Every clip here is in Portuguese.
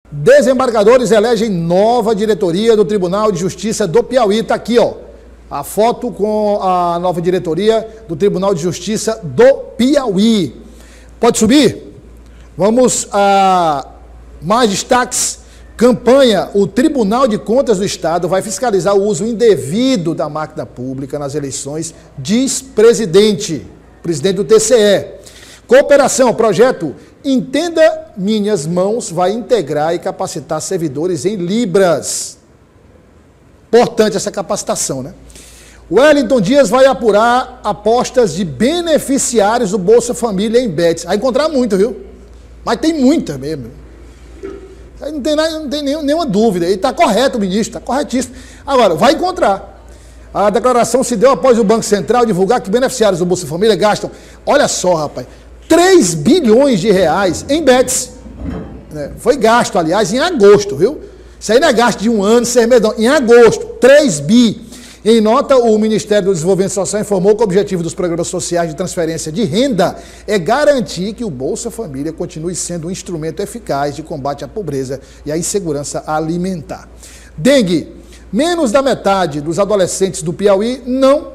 Desembargadores elegem nova diretoria do Tribunal de Justiça do Piauí. Está aqui, ó, a foto com a nova diretoria do Tribunal de Justiça do Piauí. Pode subir? Vamos a mais destaques. Campanha: o Tribunal de Contas do Estado vai fiscalizar o uso indevido da máquina pública nas eleições, diz presidente do TCE. Cooperação: projeto Entenda Minhas Mãos vai integrar e capacitar servidores em Libras. Importante essa capacitação, né? Wellington Dias vai apurar apostas de beneficiários do Bolsa Família em bets. Vai encontrar muito, viu? Mas tem muita mesmo. Aí não tem nenhuma dúvida. E está correto o ministro, está corretíssimo. Agora, vai encontrar. A declaração se deu após o Banco Central divulgar que beneficiários do Bolsa Família gastam, olha só, rapaz, 3 bilhões de reais em bets. Foi gasto, aliás, em agosto, viu? Isso aí não é gasto de um ano, 6 meses, não. Em agosto, 3 bi. Em nota, o Ministério do Desenvolvimento Social informou que o objetivo dos programas sociais de transferência de renda é garantir que o Bolsa Família continue sendo um instrumento eficaz de combate à pobreza e à insegurança alimentar. Dengue: menos da metade dos adolescentes do Piauí não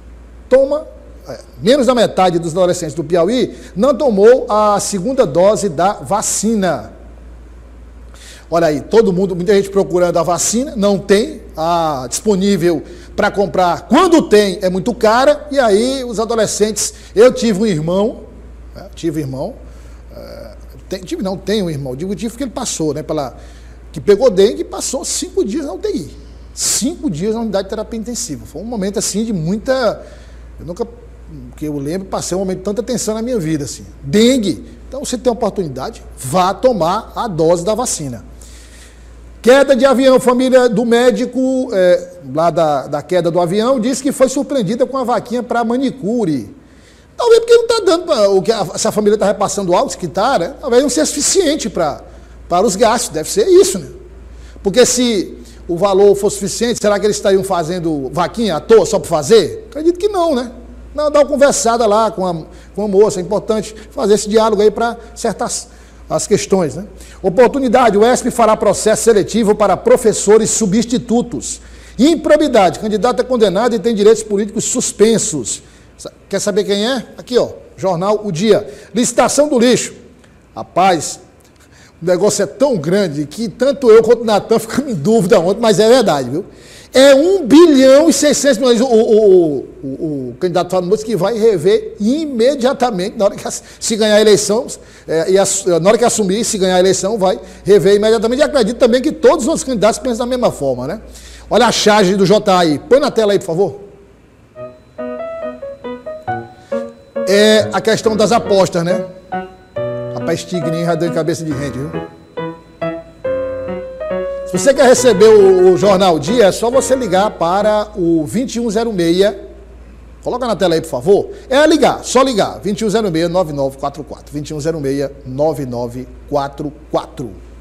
tomou a segunda dose da vacina. Olha aí, todo mundo, muita gente procurando a vacina, não tem disponível para comprar. Quando tem, é muito cara, e aí os adolescentes... Eu tive um irmão, tenho um irmão, digo tive porque ele passou, né, que pegou dengue e passou 5 dias na UTI. 5 dias na unidade de terapia intensiva. Foi um momento, assim, de muita... que eu lembro, passei um momento de tanta tensão na minha vida, assim. Dengue. Então, você tem a oportunidade, vá tomar a dose da vacina. Queda de avião: família do médico, lá da queda do avião, disse que foi surpreendida com a vaquinha para manicure. Talvez porque não está dando, o que essa família está repassando algo que está, né? Talvez não seja suficiente para os gastos, deve ser isso, né? Porque se o valor for suficiente, será que eles estariam fazendo vaquinha à toa, só para fazer? Acredito que não, né? Não, dá uma conversada lá com a moça, é importante fazer esse diálogo aí para acertar as questões, né? Oportunidade: o ESP fará processo seletivo para professores substitutos. Improbidade: candidato é condenado e tem direitos políticos suspensos. Quer saber quem é? Aqui, ó, jornal O Dia. Licitação do lixo. Rapaz, o negócio é tão grande que tanto eu quanto o Natan ficamos em dúvida ontem, mas é verdade, viu? É 1 bilhão e 600 milhões. O candidato Fábio Moura que vai rever imediatamente, na hora que se ganhar a eleição, na hora que assumir, se ganhar a eleição, vai rever imediatamente. E acredito também que todos os outros candidatos pensam da mesma forma, né? Olha a charge do JA aí. Põe na tela aí, por favor. É a questão das apostas, né? Rapaz, tigrinho já deu em cabeça de rende, viu? Se você quer receber o Jornal Dia, é só você ligar para o 2106. Coloca na tela aí, por favor. É ligar, só ligar. 2106-9944. 2106-9944.